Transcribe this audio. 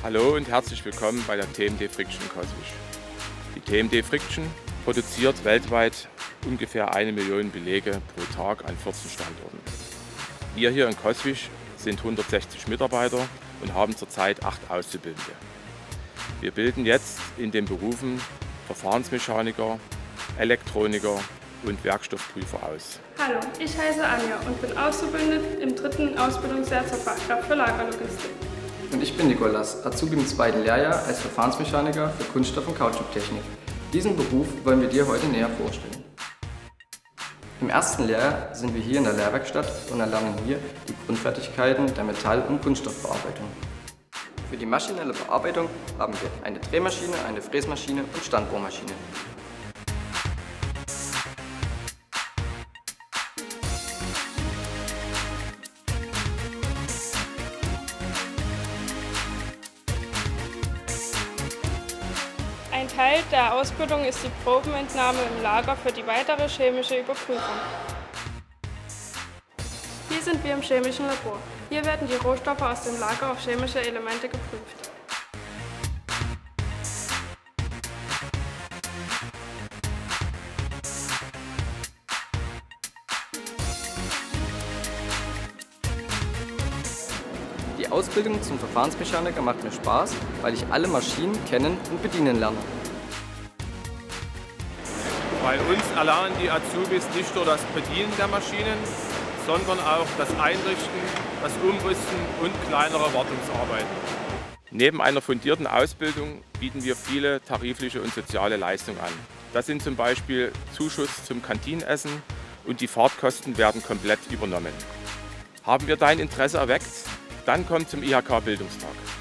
Hallo und herzlich willkommen bei der TMD Friction Coswig. Die TMD Friction produziert weltweit ungefähr 1 Million Belege pro Tag an 14 Standorten. Wir hier in Coswig sind 160 Mitarbeiter und haben zurzeit 8 Auszubildende. Wir bilden jetzt in den Berufen Verfahrensmechaniker, Elektroniker und Werkstoffprüfer aus. Hallo, ich heiße Anja und bin Auszubildende im 3. Ausbildungsjahr zur Fachkraft für Lagerlogistik. Und ich bin Nikolas, Azubi im 2. Lehrjahr als Verfahrensmechaniker für Kunststoff- und Kautschuk-Technik. Diesen Beruf wollen wir dir heute näher vorstellen. Im 1. Lehrjahr sind wir hier in der Lehrwerkstatt und erlernen hier die Grundfertigkeiten der Metall- und Kunststoffbearbeitung. Für die maschinelle Bearbeitung haben wir eine Drehmaschine, eine Fräsmaschine und Standbohrmaschine. Ein Teil der Ausbildung ist die Probenentnahme im Lager für die weitere chemische Überprüfung. Hier sind wir im chemischen Labor. Hier werden die Rohstoffe aus dem Lager auf chemische Elemente geprüft. Die Ausbildung zum Verfahrensmechaniker macht mir Spaß, weil ich alle Maschinen kennen und bedienen lerne. Bei uns erlernen die Azubis nicht nur das Bedienen der Maschinen, sondern auch das Einrichten, das Umrüsten und kleinere Wartungsarbeiten. Neben einer fundierten Ausbildung bieten wir viele tarifliche und soziale Leistungen an. Das sind zum Beispiel Zuschuss zum Kantinenessen und die Fahrtkosten werden komplett übernommen. Haben wir dein Interesse erweckt? Dann komm zum IHK Bildungstag.